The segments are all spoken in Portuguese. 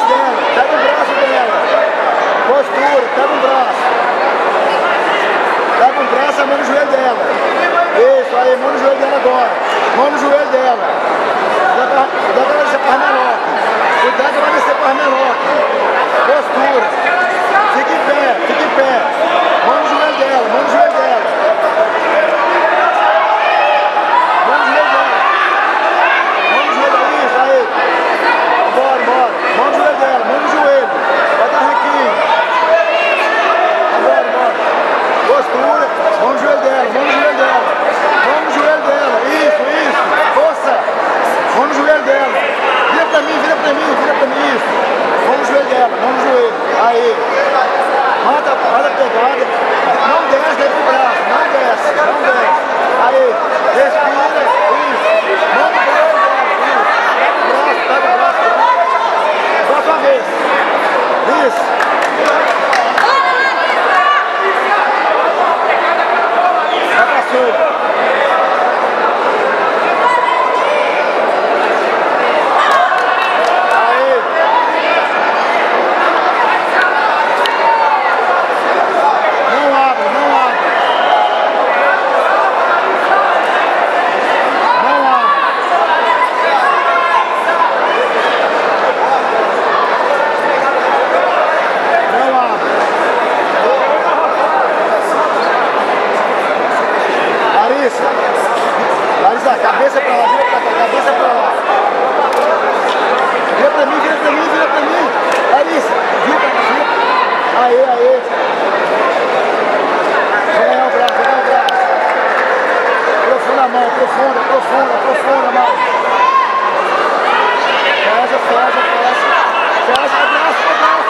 braço dela, pega o braço dela. Postura, pega o braço. Pega o braço, a mão no joelho dela. Isso, aí, mão no joelho dela agora. Mão no joelho dela. Cuidado que ela vai descer para Armeloque. Cuidado que ela vai descer para Armeloque. Postura. Fica em pé, fica em pé. Mão no joelho dela, mão no joelho dela. Mão no joelho dela. Mão no joelho dela, isso, aí. Bora, bora. Mão no joelho dela, mão no joelho. Vai dar requinho. Bora, bora. Postura. Mão no joelho dela, mão no joelho dela. Mão no joelho dela. Isso, isso. Força. Mão no joelho dela. Vira pra mim, vira pra mim, vira pra mim. Isso. Mão no joelho dela, mão no joelho. Aí. Mata a pegada. Não desce daí pro braço. Não desce, não desce. Aí. Respira. Isso. Mão no joelho dela. Isso. Pega o braço, pega o braço. Próxima vez. Isso. Já passou. Larissa, cabeça pra lá, vira pra cá, cabeça pra lá. Vira pra mim, vira pra mim, vira pra mim. Larissa, vira, vira. Aê, aê. Vai ganhar o braço, vai ganhar o braço. Profunda a mão, profunda, profunda, profunda a mão. Fecha, fecha, fecha. Fecha, abraço, abraço.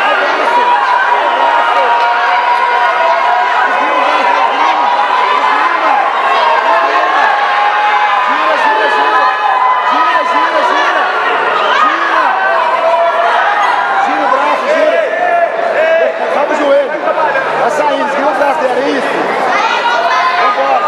Tá saindo, esgrima o braço dela, isso. Vambora.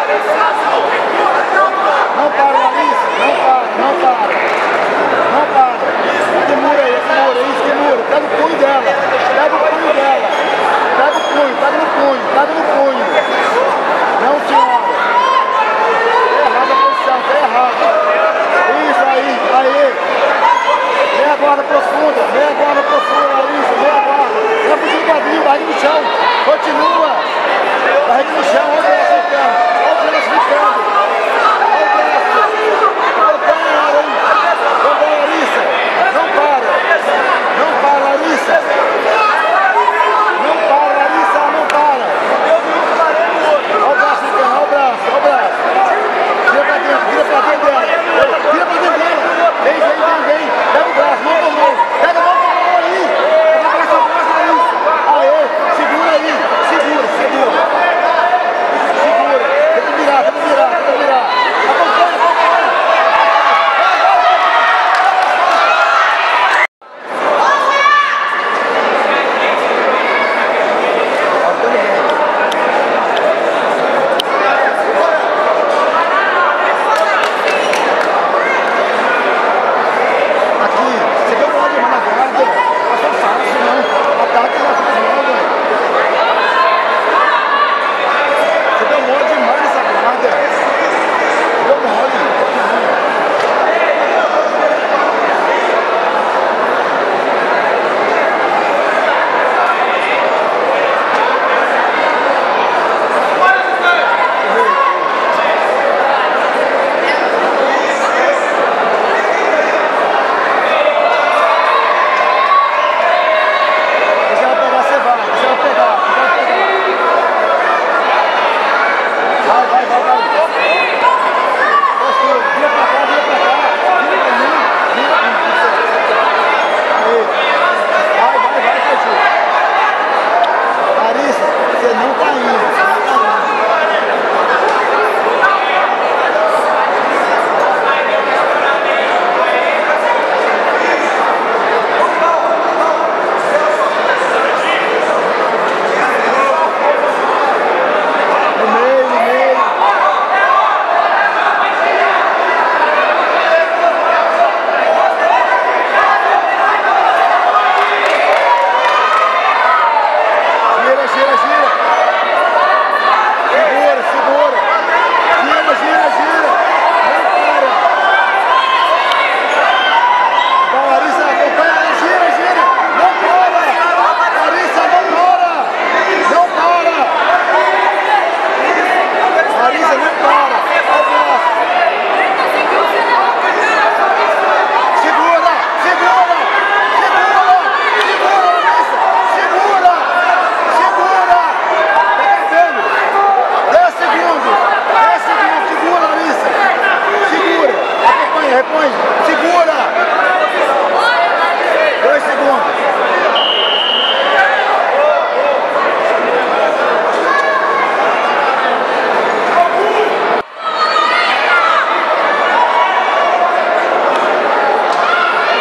Não para, Larissa. Não para, não para. Não para. Demura aí, isso, demura. Pega o punho dela. Pega o punho dela. Pega o punho, pega no punho, pega no punho. Não, senhora. Tá errada a posição, tá errada. Isso aí, aí. Meia guarda profunda, Larissa, meia guarda. Não é possível quadrinho, barriga no chão. Continua. Barriga no chão, olha o braço ficando. Olha o braço ficando. Olha o braço. Vambora, hein? Vambora, Larissa. Não para. Não para, Larissa. Não para, Larissa, não para. Olha o braço ficando, olha o braço, olha o braço. Vira pra dentro dela. Vira pra dentro dela. Vem. Pega o braço, mão por mão. Pega a mão por mão aí. Pega o braço, Larissa. Aê, segura aí, segura.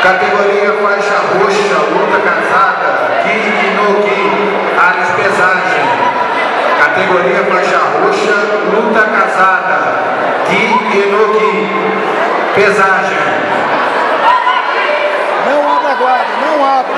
Categoria faixa roxa, luta casada, Ki no Ki, áreas pesagem. Categoria faixa roxa, luta casada, Ki no Ki, pesagem. Não abra a guarda, não abra.